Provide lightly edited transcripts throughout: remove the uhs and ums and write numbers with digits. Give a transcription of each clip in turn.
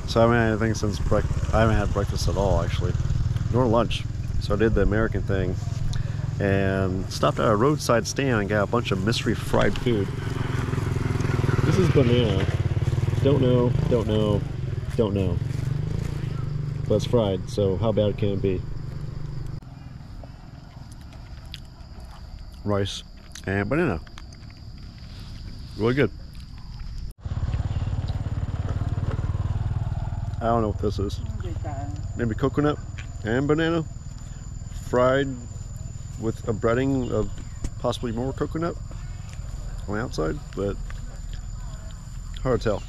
So I haven't had anything since I haven't had breakfast at all, actually, nor lunch. So I did the American thing and stopped at a roadside stand and got a bunch of mystery fried food. This is banana. Don't know, don't know, don't know. But it's fried, so how bad can it be? Rice and banana. Really good. I don't know what this is. Maybe coconut and banana fried with a breading of possibly more coconut on the outside, but hard to tell.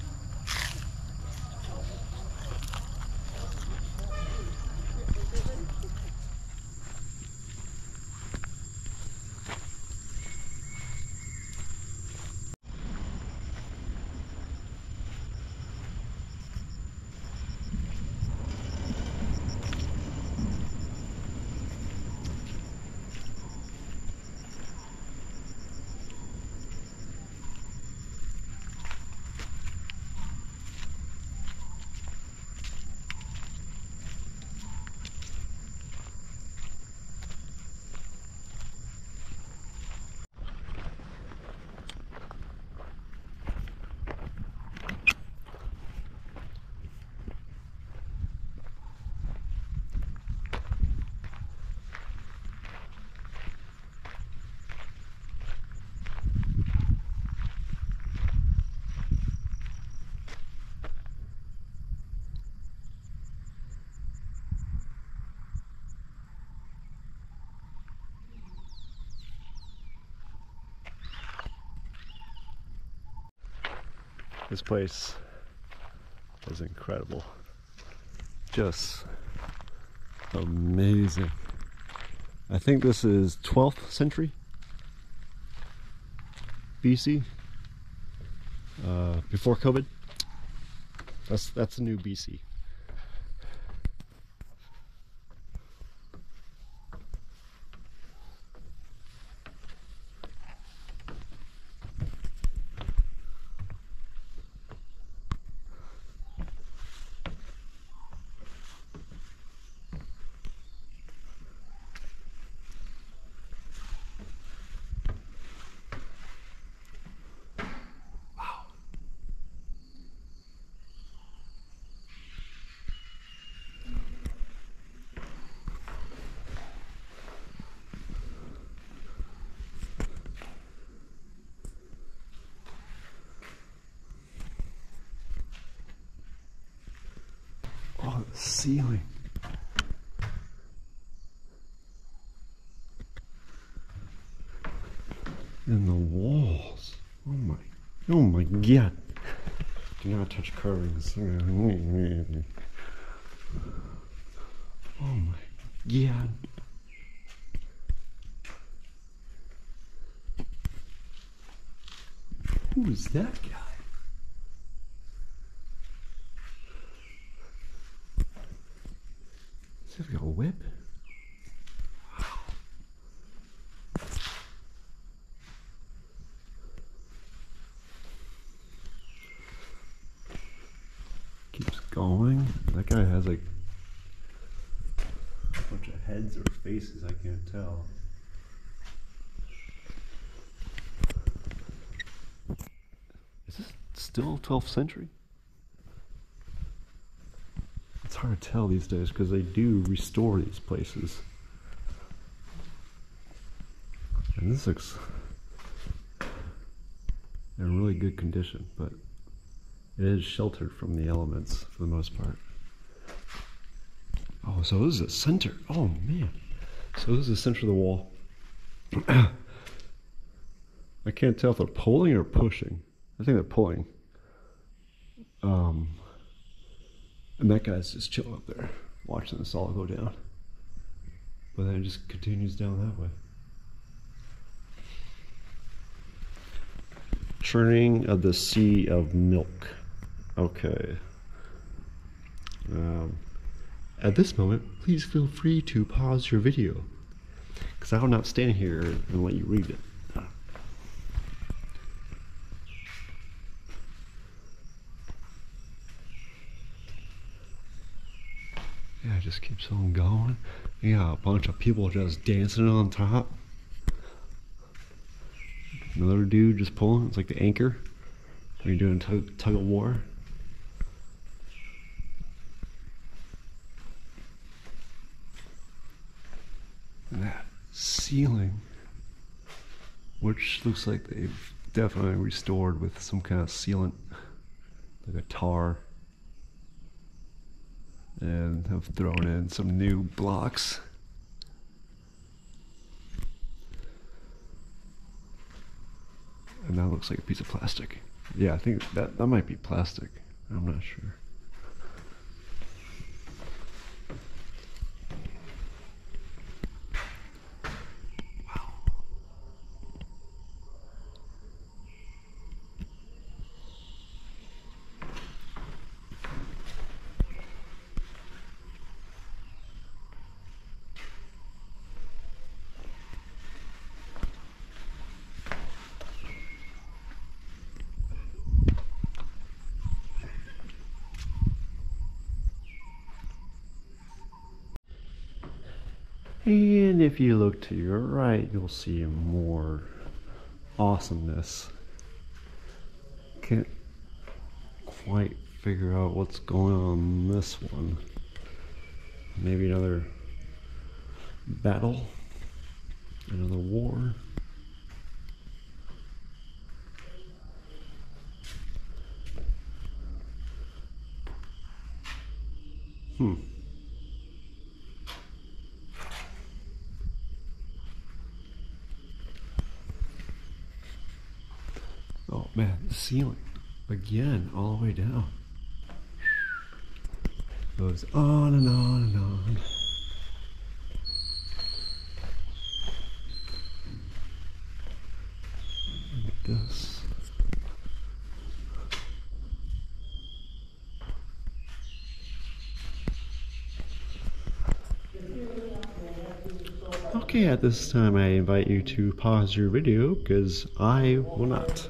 This place is incredible. Just amazing. I think this is 12th century BC, before COVID. That's the new BC. Oh, the ceiling. And the walls. Oh my god. Do not touch carvings. Oh my god. Who is that guy? Does he have a whip? Wow. Keeps going. That guy has like a bunch of heads or faces, I can't tell. Is this still 12th century? It's hard to tell these days because they do restore these places. And this looks in really good condition, but it is sheltered from the elements for the most part. Oh, so this is the center. Oh man. So this is the center of the wall. I can't tell if they're pulling or pushing. I think they're pulling. And that guy's just chilling up there, watching this all go down. But then it just continues down that way. Churning of the Sea of Milk. Okay. At this moment, please feel free to pause your video, because I will not stand here and let you read it. just keeps on going. You got a bunch of people just dancing on top. Another dude just pulling. It's like the anchor. Are you doing tug of war? And that ceiling, which looks like they've definitely restored with some kind of sealant, like a tar, and have thrown in some new blocks. And that looks like a piece of plastic. Yeah, I think that might be plastic. I'm not sure. And if you look to your right, you'll see more awesomeness. Can't quite figure out what's going on this one. Maybe another battle, another war. Oh man, the ceiling again, all the way down. Goes on and on and on. Look at this. Okay, at this time I invite you to pause your video because I will not.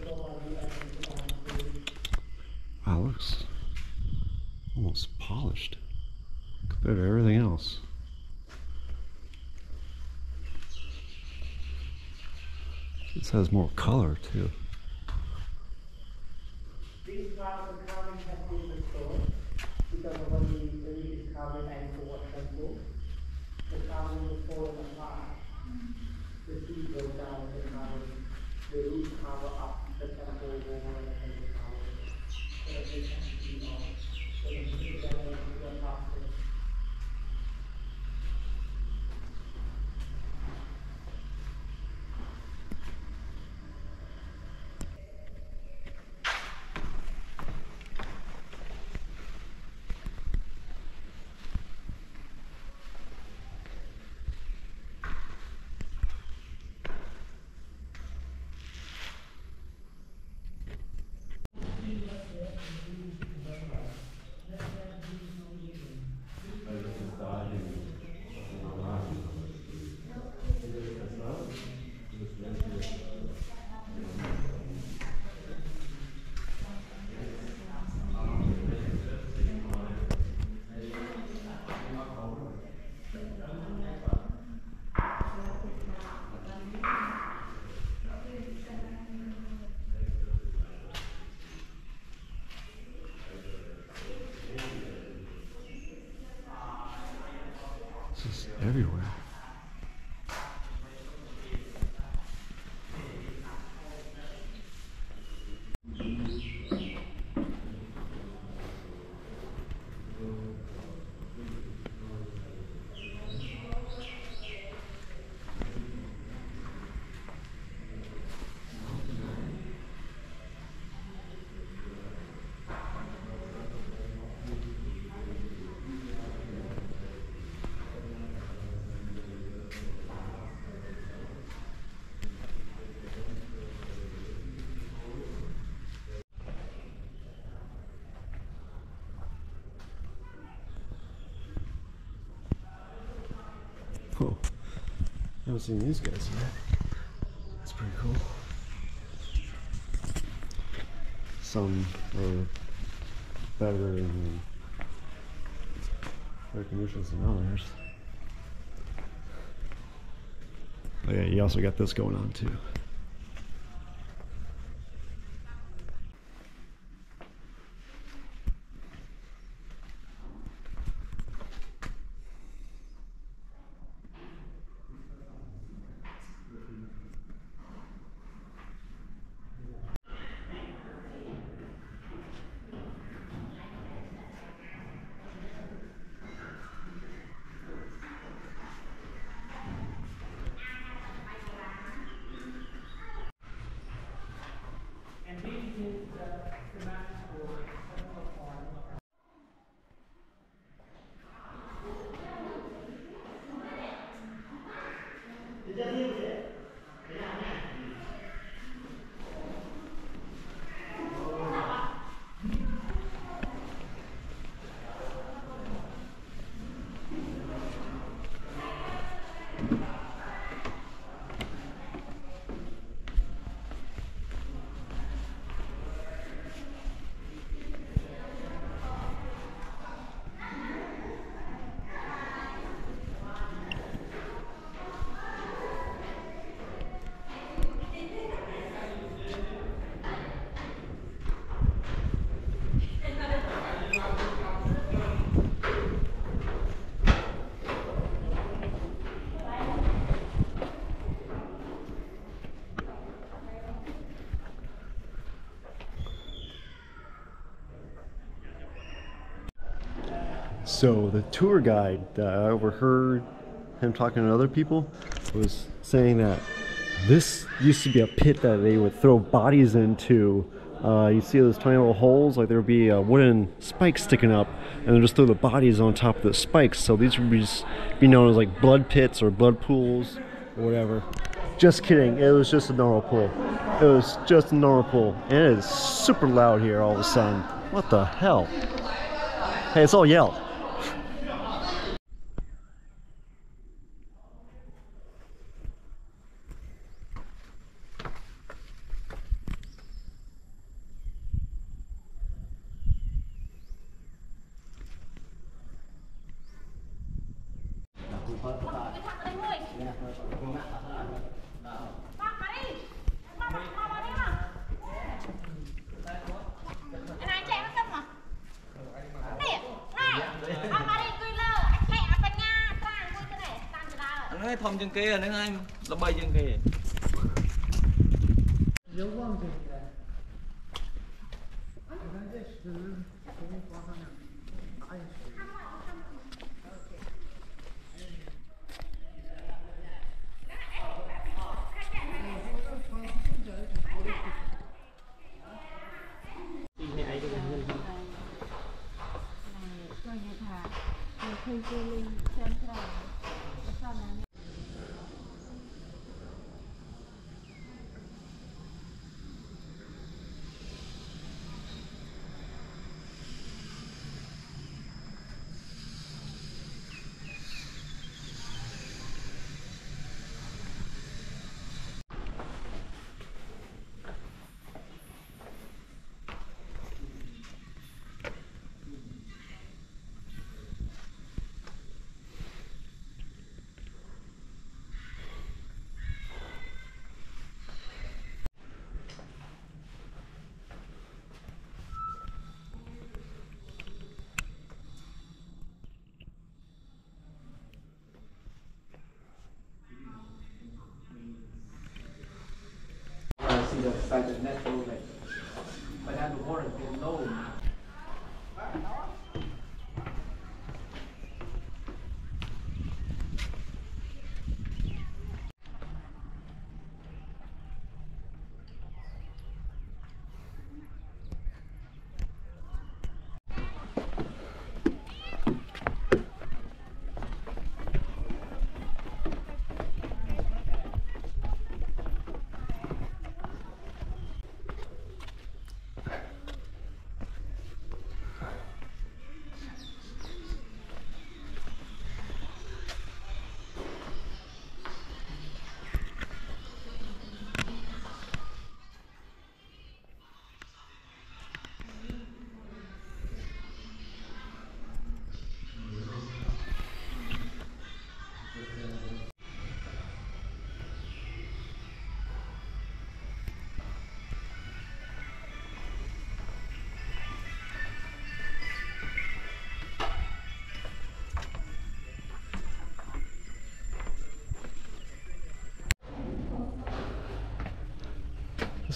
Wow, looks almost polished compared to everything else. This has more color too. These parts of the carving have been restored because of when we discovered Angkor Wat temple. The carving was falling apart. The sea broke down the roof cover up the temple wall and the temple tower. So that they can see all. So the people that were past it. This is everywhere. Oh, I haven't seen these guys yet. That's pretty cool. Some are better than air conditioners and others. Oh yeah, you also got this going on too. So the tour guide that I overheard him talking to other people was saying that this used to be a pit that they would throw bodies into. You see those tiny little holes, like there would be wooden spikes sticking up, and then just throw the bodies on top of the spikes. So these would be known as like blood pits or blood pools or whatever. Just kidding, it was just a normal pool. It was just a normal pool, and it is super loud here all of a sudden. What the hell? Hey, it's all yell. Nó thom chân kia nữa anh, nó bay chân kia. See the side of net flow, but then the water is low.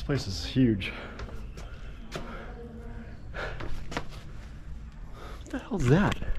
place is huge. What the hell's that?